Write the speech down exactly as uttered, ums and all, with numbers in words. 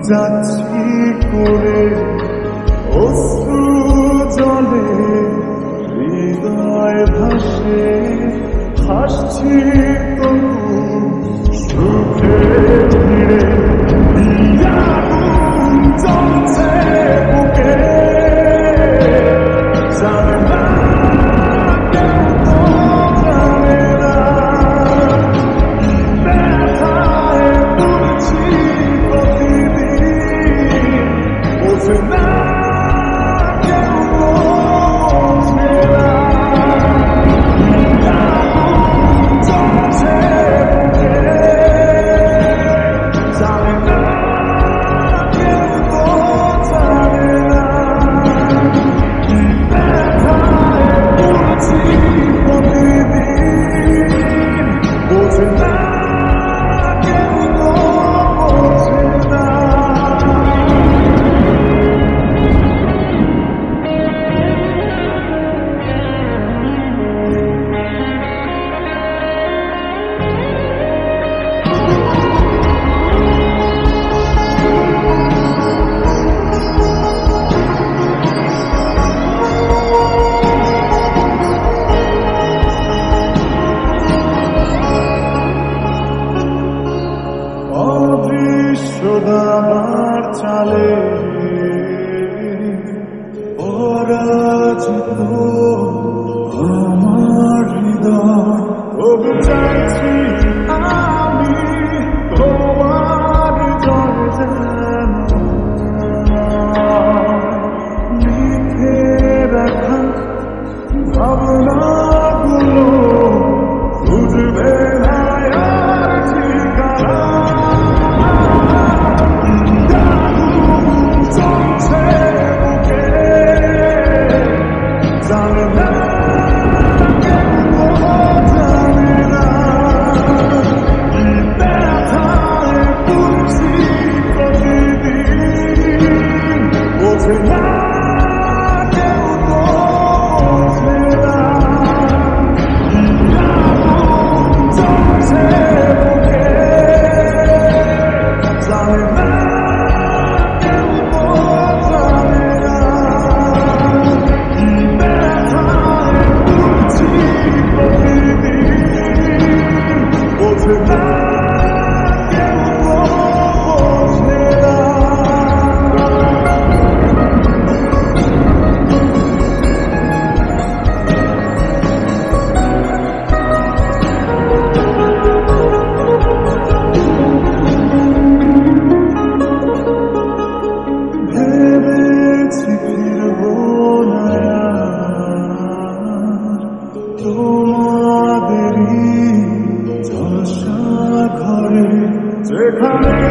যাচ্ছি করে অশ্রু জলে হৃদয় ভাসে হাসছি তবু সুখে ধীরে আগুন জ্বলছে বুকে জানে না কেউ তো জানে না ব্যথায় পুড়ছি প্রতিদিন বোঝে না কেউ বোঝে না আগুন জ্বলছে বুকে জানে না কেউ তো জানে না ব্যথায় পুড়ছি প্রতিদিন বোঝে না কেউ তো বোঝে না অদৃশ্যদাবার চালে পরাজিত আমার হৃদয় তবু চাইছি আমি তোমার জয় যেন লিখে রাখা ভাবনাগুলো বুঝবে না আর ঠিকানা জ্বলছে বুকে জানে না কেউ জানে না ব্যথায় পুড়ছি প্রতিদিন বোঝে না কেউ তো বোঝে না আগুন জ্বলছে বুকে জানে না কেউ তো জানে না ব্যথায় পুড়ছি প্রতিদিন বোঝে না কেউ তো বোঝে না ভেবেছি ফিরবো না আর তোমাদেরই ঝলসা ঘরে যেখানে